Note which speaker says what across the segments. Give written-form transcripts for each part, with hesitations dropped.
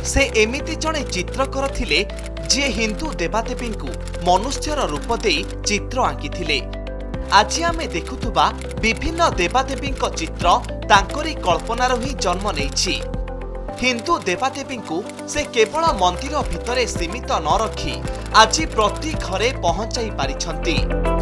Speaker 1: से एमिति जड़े चित्रकर थिले जे हिंदू देवादेवी मनुष्यर रूप दे चित्र आंकी। आज आमे देखुथुबा विभिन्न देवादेवी चित्र तांकरी कल्पनार ही जन्म नेछि। हिंदू देवादेवी से केवल मंदिर भितरे सीमित न रखी आज प्रति घरे पहुंचाई पारिछंती।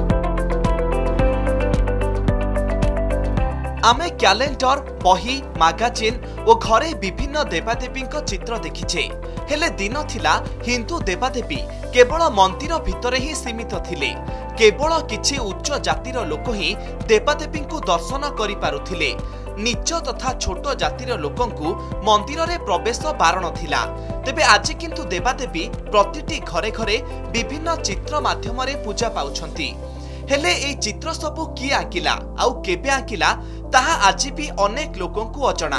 Speaker 1: आमे कैलेंडर बही मैगजीन और घरे विभिन्न देवादेवी चित्र देखिछे, हेले दिन थिला हिंदू देवादेवी केवल मंदिर भितरे ही सीमित थिले। केवल किछि उच्च जातिर लोक ही देवादेवी दर्शन करि पारुथिले। नीच तथा छोट जातिर लोकंकु मंदिर रे प्रवेश बारण थिला। तेबे आज किंतु देवादेवी प्रतिटी घरे घरे विभिन्न चित्र माध्यम रे पूजा पाउछंती। हेले ए चित्र सबु किए आंकिला आउ केबे आंकिला ताहा आज भी अनेक लोकंकु अजणा।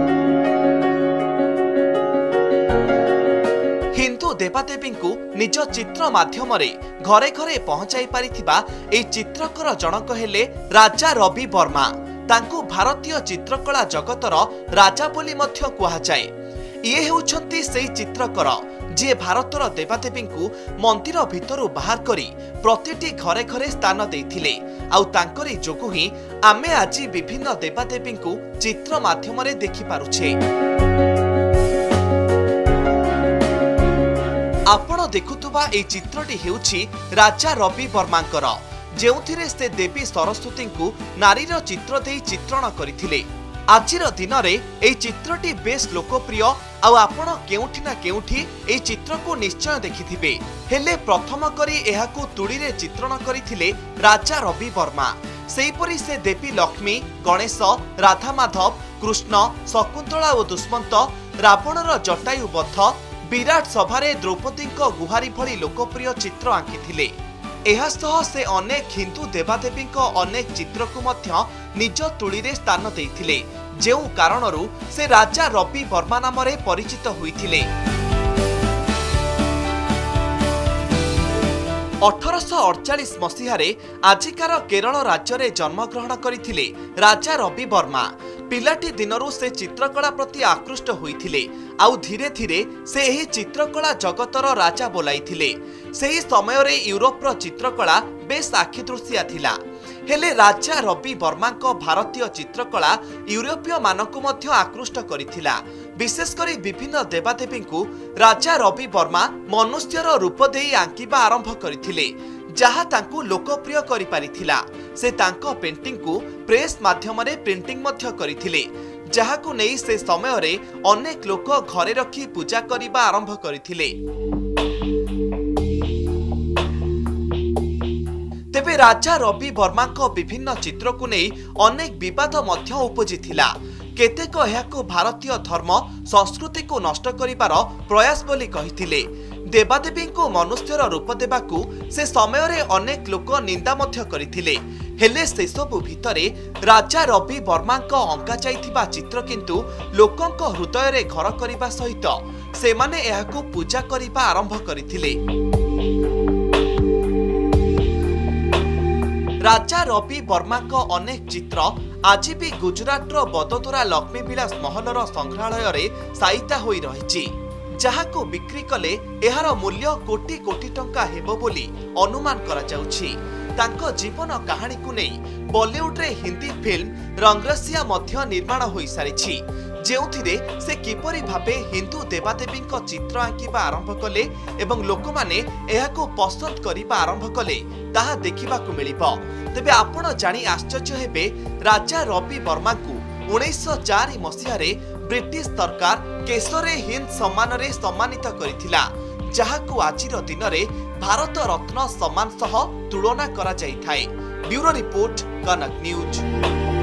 Speaker 1: हिंदू देवादेवी निज चित्र माध्यम रे घरे घरे पहुंचाई पारिथिबा ए चित्रकर जनक हेले राजा रवि वर्मा। तांकु भारतीय चित्रकला जगतर राजा बोली मध्य कुहा जाए। ये हेउछंती सेही चित्रकर जे भारतर देवादेवी मंदिर भितरु बाहर करी प्रतिटी घरे घरे स्थान देइथिले। आउ तांकरी जोगु ही आमे आज विभिन्न देवादेवी चित्र माध्यम रे देखि पारुछे। आपण देखुथुबा ए चित्रटी हेउछि राजा रवि वर्मांकर, जेउथिरे से देवी सरस्वती को नारीर चित्र दे चित्रण करथिले। आजिर दिन में ए चित्रटी बेस लोकप्रिय आउ आपण केउठी ना केउठी ए चित्र को निश्चय देखिथिबे। हेले प्रथम करी एहाकू तुड़ी रे चित्रण करथिले राजा रवि वर्मा। सेहीपरि से देवी लक्ष्मी, गणेश, राधा माधव, कृष्ण, शकुंतला और दुष्मंत, रावणर जटायु बध, विराट सभारे द्रौपदी गुहारी भली लोकप्रिय चित्र आंकिथिले। एहासह से अनेक हिंदू देवादेवी अनेक चित्र को मध्य निज तुड़ी रे स्थान देइथिले, जेउ कारणरू से राजा रवि वर्मा नाम रे परिचित होइथिले। 1848 मसीहारे आजिकार केरल राज्य रे जन्मग्रहण करथिले राजा रवि वर्मा। पिलाटी दिनरू से चित्रकला प्रति आकृष्ट होइथिले आउ धीरे धीरे से एही चित्रकला जगतर राजा बोलाइथिले। सेही समय रे यूरोपर चित्रकला बेस आखिदृशिया थिला। हेले राजा रवि वर्मा भारतीय चित्रकला यूरोपीय मानकु मध्य आकृष्ट करिथिला। विशेष करी विभिन्न देवादेवी राजा रवि वर्मा मनुष्यर रूप देई आंकिबा आरंभ करथिले, जहा तांकु लोकप्रिय करि पारिथिला। से तांको पेंटिंग को प्रेस माध्यम रे प्रिंटिंग मध्य करथिले, जहाकु नेई से समय रे अनेक लोक घरे रखी पूजा करिबा आरंभ करथिले। तेबे राजा रवि वर्मा विभिन्न चित्र को नहीं अनेक विवाद मध्य उपजिथिला। केतेक एहाकु भारतीय धर्म संस्कृति को नष्ट करिबार प्रयास बोली कहिथिले। देवादेवी को मनुष्यर रूप देबाकू से समय रे अनेक लोक निंदा मध्य करिथिले। हेले से सबु भितरे राजा रवि वर्मा अंका जाइथिबा चित्र किंतु लोकंक हृदय रे घर करिबा सहित सेमाने एहाकू पूजा करिबा आरंभ करिथिले। राजा रवि वर्मा अनेक चित्र आज भी गुजरात बदोदरा लक्ष्मी विलास महलर संग्रहालय रे साइता होई रहिछि, जहाको बिक्री कले एहार मूल्य कोटी कोटी टंका हेबो बोली अनुमान करा जाउछि। तांको जीवन कहानी को नहीं बॉलीवुड रे हिंदी फिल्म रंगरसिया मध्य निर्माण होई सारिछि, जेउथिरे से किपरि भाबे हिंदू देवादेवी चित्र आंकिबा आरंभ कले एवं लोकमाने एहाको पसंद करिबा आरंभ कले ताहा देखिबाकू मिलिबो। तेबे आपण जानी आश्चर्य हेबे राजा रवि वर्मा को 1904 मसीहारे ब्रिटिश सरकार केसरे हिंद सम्मान रे सम्मानित करिथिला, जहाकू आजिर दिन रे भारत रत्न सम्मान सह तुलना करा जाई थाए। Bureau report, Kanak news.